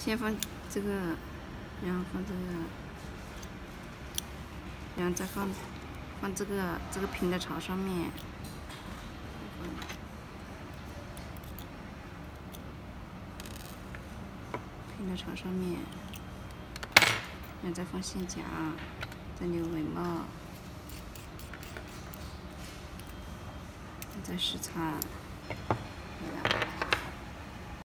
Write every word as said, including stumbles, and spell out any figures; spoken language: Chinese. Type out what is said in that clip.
先放这个，然后放这个，然后再放放这个这个平的朝上面，平的朝上面，然后再放线夹，再留尾帽，再试擦。